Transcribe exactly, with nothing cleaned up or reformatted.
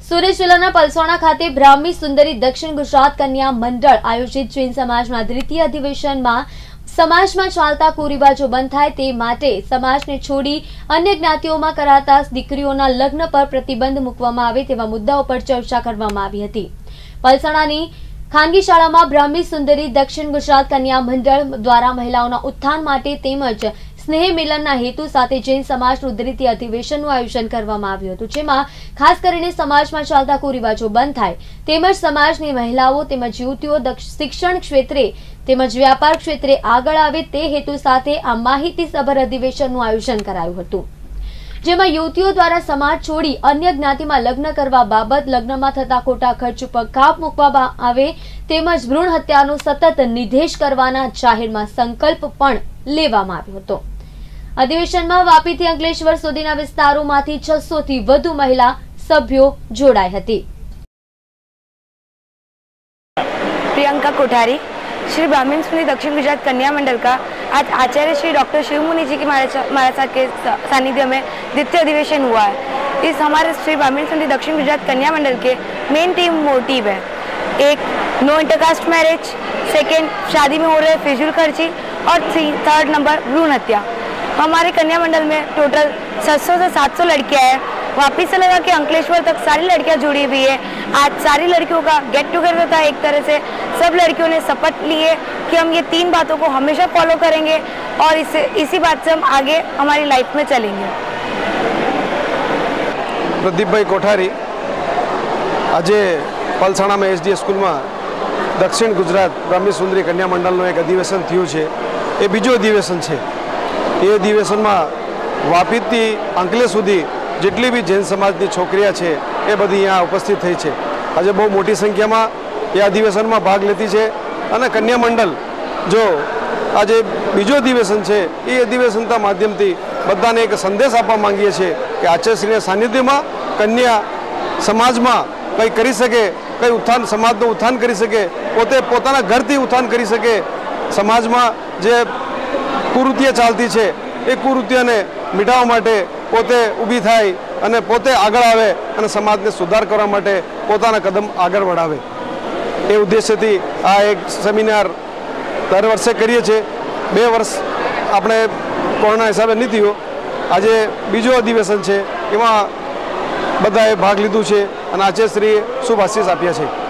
સુરત જિલ્લાના પલસાણા ખાતે બ્રાહ્મી સુંદરી દક્ષિણ ગુજરાત કન્યા મંડળ આયોજિત જૈન સમાજના દ્વિતીય અધિવેશનમાં સમાજમાં ચાલતા કુરિવાજો બંધ થાય તે માટે સમાજને છોડી અન્ય જ્ઞાતિઓમાં કરાતા દીકરીઓના લગ્ન પર પ્રતિબંધ મૂકવામાં આવે તેવા મુદ્દાઓ પર ચર્ચા કરવામાં આવી હતી। પલસાણાની ખાનગી શાળામાં બ્રાહ્મી સુંદરી દક્ષિણ ગુજરાત કન્યા મંડળ દ્વારા મહિલાઓના ઉત્થાન માટે તેમજ સ્નેહ મિલનના હેતુ સાથે જૈન સમાજનું દ્વિતીય અધિવેશનનું આયોજન કરવામાં આવ્યું હતું, જેમાં ખાસ કરીને સમાજમાં ચાલતા કુરિવાજો બંધ થાય તેમજ સમાજની મહિલાઓ તેમજ યુવતીઓ શિક્ષણ ક્ષેત્રે તેમજ વ્યાપાર ક્ષેત્રે આગળ આવે તે હેતુ સાથે આ માહિતીસભર અધિવેશનનું આયોજન કરાયું હતું, જેમાં યુવતીઓ દ્વારા સમાજ છોડી અન્ય જ્ઞાતિમાં લગ્ન કરવા બાબત લગ્નમાં થતા ખોટા ખર્ચ ઉપર કાપ મૂકવામાં આવે તેમજ ભ્રૂણ હત્યાનો સતત નિષેધ કરવાના જાહેરમાં સંકલ્પ પણ લેવામાં આવ્યો હતો। અધિવેશનમાં વાપીથી અંકલેશ્વર સુધીના વિસ્તારોમાંથી છસો થી વધુ મહિલા સભ્યો જોડાઈ હતી। प्रियंका कोठारी, श्री ब्राह्मण सुंदरी दक्षिण गुजरात कन्या मंडल का आज आचार्य श्री डॉक्टर शिवमुनि जी के महाराज साहब के सानिध्य में द्वितीय अधिवेशन हुआ है। इस हमारे श्री ब्राह्मण सुंदरी दक्षिण गुजरात कन्या मंडल के मेन टीम मोटिव है, एक नो इंटरकास्ट मैरिज, सेकेंड शादी में हो रहे फिजूल खर्ची और थर्ड नंबर भ्रूण हत्या। हमारे कन्या मंडल में टोटल छह सौ से सात सौ लड़कियां हैं। वापी से लगा कि अंकलेश्वर तक सारी लड़कियां जुड़ी हुई है। आज सारी लड़कियों का गेट टुगेदर था। एक तरह से सब लड़कियों ने शपथ ली है कि हम ये तीन बातों को हमेशा फॉलो करेंगे और इसे इसी बात से हम आगे हमारी लाइफ में चलेंगे। प्रदीप भाई कोठारी आज पलसाणा में एसडी स्कूल में दक्षिण गुजरात ब्राह्मी सुंदरी कन्या मंडल एक अधिवेशन थयुं छे। ए बीजो अधिवेशन है। ये अधिवेशन में वापी थी अंकलेश्वर सुधी जेटली भी जैन समाज की छोकरियां है ये बधी यहाँ उपस्थित थई है। आज बहुत मोटी संख्या में ये अधिवेशन में भाग लेती है और कन्या मंडल जो आज बीजो अधिवेशन है ये अधिवेशन माध्यम थी बधाने एक संदेश आपवा मांगीए छे कि आचार्यश्री सानिध्य में कन्या समाज में कई करी सके, कई उत्थान समाज नो उत्थान करी सके, पोते पोताना घरथी उत्थान करी सके, समाज में जे कुरीतियां चालती है ये कुरीतियों ने मिटावा माटे पोते ऊभी थाय अने पोते आगळ आवे अने समाज ने सुधार करवा माटे पोताना कदम आगळ बढ़ावे ए उद्देश्य थी आ एक सेमिनार दर वर्षे करीए छे। बे वर्ष आपणे कोरोना हिसाबे नहीं थयो। आज बीजो अधिवेशन है एमां बधाए भाग लीधुं छे अने आचार्यश्रीए शुभ आशीष आप्या छे।